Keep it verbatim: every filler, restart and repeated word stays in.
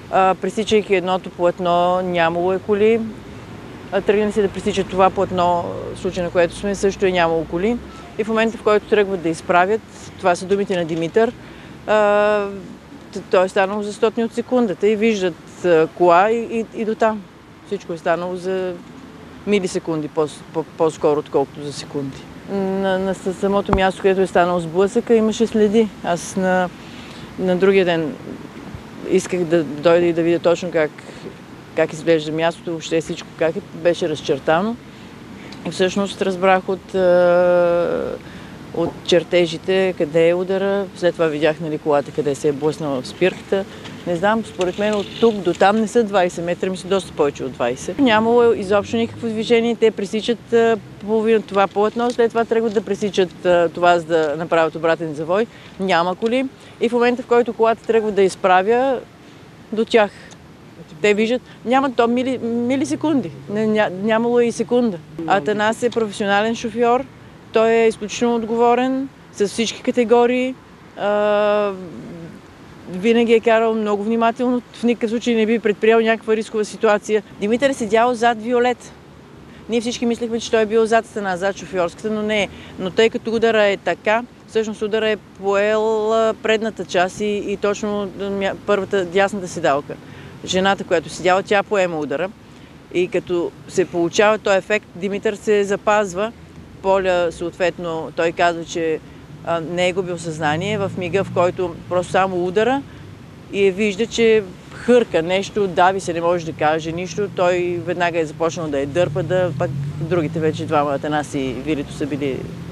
А, пресичайки едното платно, нямало е коли. Тръгнали се да пресича това платно, в случай на което сме, също е нямало коли. И в момента, в който тръгват да изправят, това са думите на Димитър, а, той е станало за стотни от секундата и виждат а, кола и, и, и до там. Всичко е станало за милисекунди, по-скоро, отколкото за секунди. На, на самото място, където е станал сблъсъка, имаше следи. Аз на, на другия ден исках да дойда и да видя точно как, как изглежда мястото, въобще всичко как е, беше разчертано. И всъщност разбрах от, от чертежите къде е удара. След това видях, нали, колата къде се е блъснала в спирката. Не знам, според мен от тук до там не са двайсет метра, ми са доста повече от двайсет. Нямало изобщо никакво движение, те пресичат половина това платно, след това тръгват да пресичат това, за да направят обратен завой. Няма коли и в момента, в който колата тръгва да изправя, до тях. Те виждат, няма то мили, милисекунди, ня, нямало и секунда. Атанас е професионален шофьор, той е изключително отговорен с всички категории. А, винаги е карал много внимателно, в никакъв случай не би предприел някаква рискова ситуация. Димитър е седял зад Виолет. Ние всички мислихме, че той е бил зад стена, зад шофьорската, но не е. Но тъй като удара е така, всъщност удара е поел предната част и, и точно първата дясната седалка. Жената, която седяла, тя поема удара. И като се получава този ефект, Димитър се запазва. Поля, съответно, той казва, че а, не е губил съзнание в мига, в който просто само удара и вижда, че хърка нещо, дави се, не може да каже нищо. Той веднага е започнал да е дърпа, да пък другите вече двама, Атанас и Вилито, са били